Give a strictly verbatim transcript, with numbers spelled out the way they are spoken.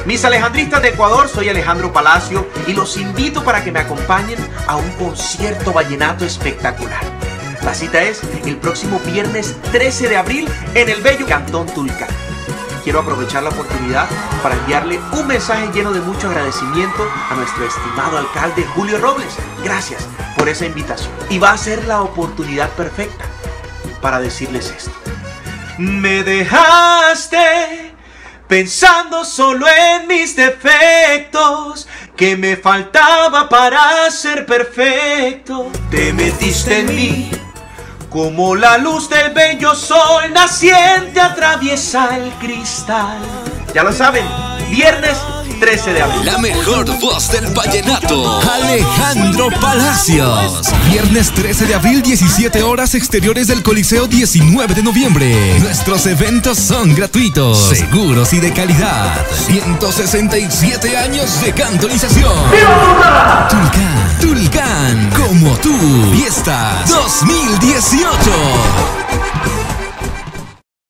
Mis alejandristas de Ecuador, soy Alejandro Palacio y los invito para que me acompañen a un concierto vallenato espectacular. La cita es el próximo viernes trece de abril en el bello Cantón Tulcán. Quiero aprovechar la oportunidad para enviarle un mensaje lleno de mucho agradecimiento a nuestro estimado alcalde Julio Robles. Gracias por esa invitación. Y va a ser la oportunidad perfecta para decirles esto. Me dejaste pensando solo en mis defectos, que me faltaba para ser perfecto. Te metiste en mí como la luz del bello sol naciente atraviesa el cristal. Ya lo saben, viernes trece de abril. La mejor voz del vallenato, Alejandro Palacios. Viernes trece de abril, diecisiete horas, exteriores del Coliseo, diecinueve de noviembre. Nuestros eventos son gratuitos, seguros y de calidad. ciento sesenta y siete años de cantonización. Tulcán, Tulcán, como tú. Fiestas dos mil dieciocho.